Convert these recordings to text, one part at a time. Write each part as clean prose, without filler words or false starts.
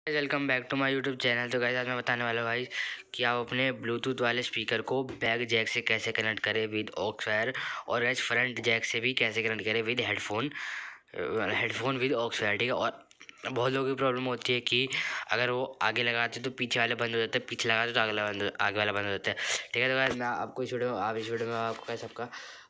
Welcome back to my YouTube channel. तो guys आज मैं बताने वाला हूँ भाई कि आप अपने ब्लूटूथ वाले स्पीकर को बैक जैक से कैसे कनेक्ट करें विद ऑक्स वायर, और गाइस फ्रंट जैक से भी कैसे कनेक्ट करें with headphone with aux wire. ठीक है। और बहुत लोगों की प्रॉब्लम होती है कि अगर वो आगे लगाते तो पीछे वाले बंद हो जाते हैं, पीछे लगाते तो आगे वाला बंद हो जाता है। ठीक है। तो गाइस मैं आपको इस वीडियो में आपको कैसे सबका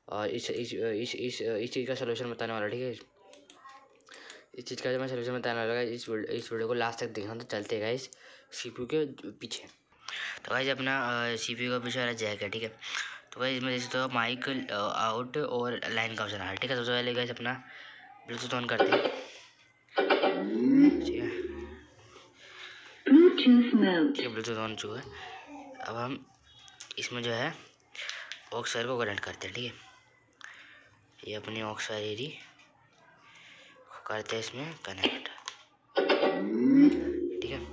इस चीज़ का सोल्यूशन बताने वाला। ठीक है। इस चीज़ का जो मैं सोल्यूशन बताने वाला है, इस वीडियो को लास्ट तक देखना। तो चलते हैं गाइस CPU के पीछे। तो गाइस अपना CPU का पीछे वाला जैक है। ठीक है। तो गाइस इसमें जैसे तो माइक आउट और लाइन का ऑप्शन है। ठीक है। सबसे पहले गाइस अपना ब्लूटूथ ऑन करते हैं। ठीक है। ब्लूटूथ ऑन चुका है। अब हम इसमें जो है ऑक्स वायर को कनेक्ट करते हैं। ठीक है। ये अपनी ऑक्स वायर एरी करते हैं इसमें कनेक्ट। ठीक है।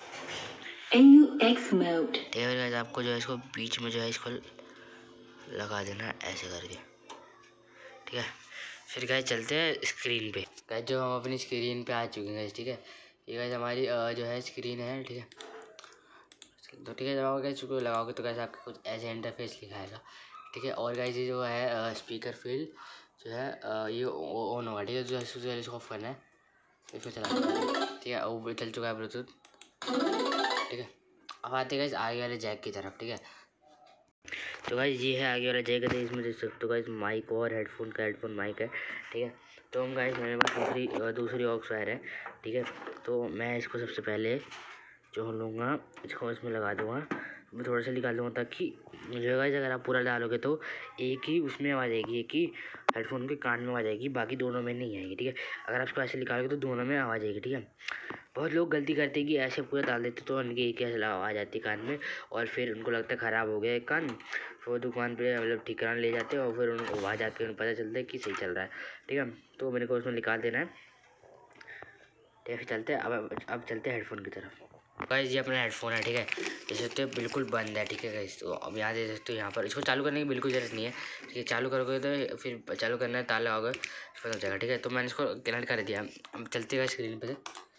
ठीक है गाइस आपको जो है इसको बीच में जो है इसको लगा देना है ऐसे करके। ठीक है। फिर गाइस चलते हैं स्क्रीन पे। गाइस जो हम अपनी स्क्रीन पे आ चुके हैं गाइस। ठीक है। ये गाइस हमारी जो है स्क्रीन है। ठीक है। तो ठीक है, जब आप गाइस इसको लगाओगे तो गाइस आपका कुछ ऐसे इंटरफेस लिखाएगा। ठीक है। और गाइस ये जो है स्पीकर फील्ड जो है ये ऑन होगा। ठीक है। जो है इसको ऑफ करना है, इसको चला देना। ठीक है। वो चल चुका है ब्लूटूथ। ठीक है। अब आते हैं गाइस आगे वाले जैक की तरफ। ठीक है। तो गाइस ये है आगे वाला जैक है। इसमें देख सकते हो गाइस माइक और हेडफोन माइक है। ठीक है। तो हम गाइस मेरे पास दूसरी ऑक्स वायर है। ठीक है। तो मैं इसको सबसे पहले जो लूँगा इसको इसमें लगा दूँगा। मैं थोड़ा सा निकाल दूँगा ताकि जो गाइस अगर आप पूरा डालोगे तो एक ही उसमें आवाज़ आएगी, एक ही हेडफोन के कान में आवाज़ आएगी, बाकी दोनों में नहीं आएगी। ठीक है। अगर आप इसको ऐसे निकालोगे तो दोनों में आवाज़ आएगी। ठीक है। बहुत लोग गलती करते हैं कि ऐसे पूरा डाल देते तो उनकी एक ही आवाज़ आती है कान में, और फिर उनको लगता है ख़राब हो गया है कान। फिर वो दुकान पे मतलब ठीक कराने ले जाते हैं और फिर उनको आवाज़ आती है, उन्हें पता चलता है कि सही चल रहा है। ठीक है। तो मेरे को उसमें निकाल देना है। ठीक है। चलते हैं अब चलते हैं हेडफोन की तरफ। गाइस ये अपना हेडफोन है। ठीक है। देख सकते हो बिल्कुल बंद है। ठीक है गाइस। तो अब यहाँ दे सकते हो, यहाँ पर इसको चालू करने की बिल्कुल ज़रूरत नहीं है। ठीक है। चालू करोगे तो फिर चालू करना है, ताला होगा बंद हो जाएगा। ठीक है। तो मैंने इसको कनेक्ट कर दिया। अब चलते हैं स्क्रीन पर।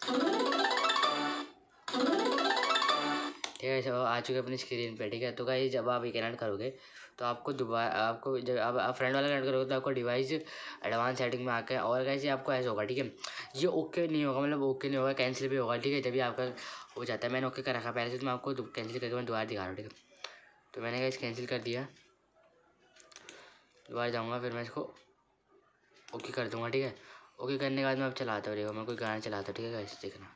ठीक है। आ चुके अपनी स्क्रीन पे। ठीक है। तो गाइस जब आप ये कनेक्ट करोगे तो आपको दोबारा जब आप फ्रेंड वाला कनेक्ट करोगे तो आपको डिवाइस एडवांस सेटिंग में आके, और गाइस ये आपको ऐसा होगा। ठीक है। ये ओके नहीं होगा, मतलब ओके नहीं होगा, कैंसिल भी होगा। ठीक है। जब भी आपका हो जाता है, मैंने ओके कर रखा पहले से, तो मैं आपको कैंसिल करके मैं दोबारा दिखा रहा हूँ। ठीक है। तो मैंने गाइस कैंसिल कर दिया, दोबारा जाऊँगा, फिर मैं इसको ओके कर दूँगा। ठीक है। ओके करने के बाद मैं अब चलाता हूँ। देखो मैं कोई गाना चलाता हूँ। ठीक है गाइस देखना,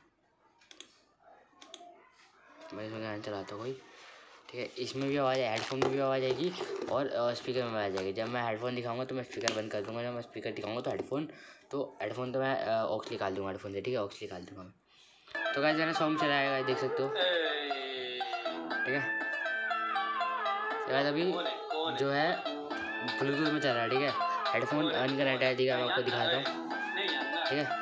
मैं इसमें गाना चलाता हूँ कोई। ठीक है। इसमें भी आवाज़ है, हेडफोन में भी आवाज़ आएगी और स्पीकर में आवाज़ आएगी। जब मैं हेडफोन दिखाऊंगा तो मैं स्पीकर बंद कर दूंगा, जब मैं स्पीकर दिखाऊंगा तो हेडफोन तो मैं ऑक्स निकाल दूंगा हेडफोन से। ठीक है। ऑक्स निकाल दूंगा मैं। तो गाइस मैंने सॉन्ग चलाया देख सकते हो। ठीक है। तो गाइस अभी जो है ब्लूटूथ में चल रहा है। ठीक है। हेडफोन अनकनेक्ट है। ठीक है। मैं आपको दिखाता हूँ। ठीक है।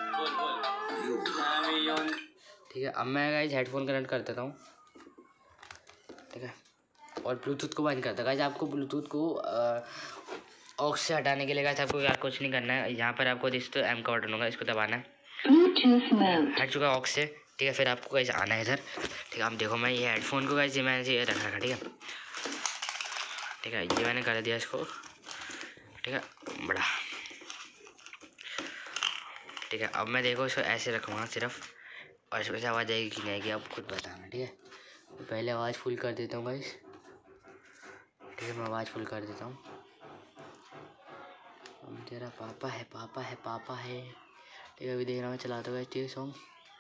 ठीक है। अब मैं गाइस हेडफोन कनेक्ट कर देता हूँ। ठीक है। और ब्लूटूथ को बंद करता है। गाइस आपको ब्लूटूथ को ऑक्स से हटाने के लिए गाइस आपको क्या कुछ नहीं करना है। यहाँ पर आपको जिस एम का बटन होगा इसको दबाना है। हट चुका ऑक्स से। ठीक है। फिर आपको गाइस आना है इधर। ठीक है। आप देखो मैं ये हेडफोन को गाइस मैंने ये रख रखा। ठीक है। ठीक है। ये मैंने कर दिया इसको। ठीक है। बड़ा ठीक है। अब मैं देखो इसको ऐसे रखूँगा सिर्फ, और इसमें से आवाज़ आएगी कि नहीं आएगी आप खुद बताना। ठीक है। पहले आवाज़ फुल कर देता हूँ गाइस। ठीक है। मैं आवाज़ फुल कर देता हूँ। तेरा पापा है पापा है पापा है। ठीक है। अभी देख रहा हूँ चलाता हूँ ठीक है सॉन्ग।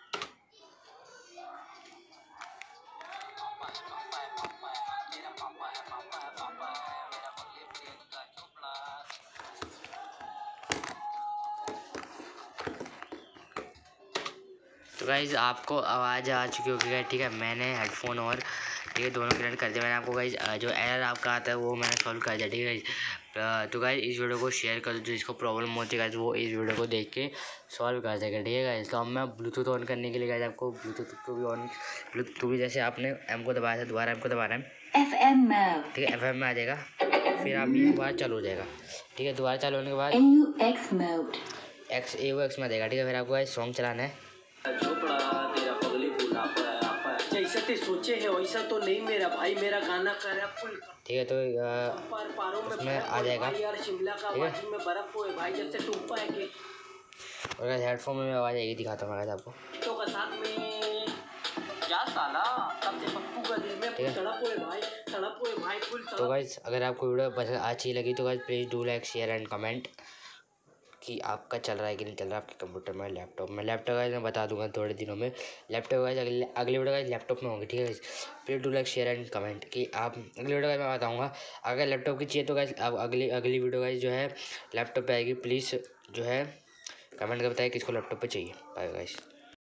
तो गाइज आपको आवाज़ आ चुकी होगी। ठीक है। मैंने हेडफोन और ये दोनों कनेक्ट कर दिया। मैंने आपको गाइज जो एरर आपका आता है वो मैंने सॉल्व कर दिया। ठीक है। तो गाइज इस वीडियो को शेयर कर दो, जिसको प्रॉब्लम होती है गाइज वो इस वीडियो को देख के सॉल्व कर देगा। ठीक है गाइज। तो अब मैं ब्लूटूथ ऑन करने के लिए गाइज आपको ब्लूटूथ को भी ऑन, ब्लूटूथ भी जैसे आपने एम को दबाया था दोबारा एम को दबाना है। ठीक है। FM में आ जाएगा, फिर आप ये दोबारा चालू हो जाएगा। ठीक है। दोबारा चालू होने के बाद AUX में आ जाएगा। ठीक है। फिर आपको गाइज सॉन्ग चलाना है। जैसा ते सोचे है वैसा तो नहीं मेरा भाई, मेरा गाना कर रहा फुल। ठीक है, तो उसमें आ जाएगा यार शिमला का वादी में बर्फ हुए भाई, जब से टूपा है के। और हेडफोन में आवाज़ आएगी, दिखाता हूँ आपको। तो का साथ में क्या साला तब से पप्पू का दिल में तड़प हुए भाई, तड़प हुए भाई फुल। तो गाइस अगर आपको वीडियो पसंद अच्छी लगी तो guys please do like share and comment कि आपका चल रहा है कि नहीं चल रहा है आपके कंप्यूटर में, लैपटॉप में। लैपटॉप गाइस मैं बता दूंगा थोड़े दिनों में। लैपटॉप गाइस अगले वीडियो गाइस लैपटॉप में होंगे, ठीक है guys. Please do like share and comment कि आप अगले वीडियो गाइस मैं बताऊंगा। अगर लैपटॉप की चाहिए तो गाइस अब अगली वीडियो गाइस जो है लैपटॉप पे आएगी। प्लीज़ जो है कमेंट कर बताइए किसको लैपटॉप पे चाहिए। Bye guys.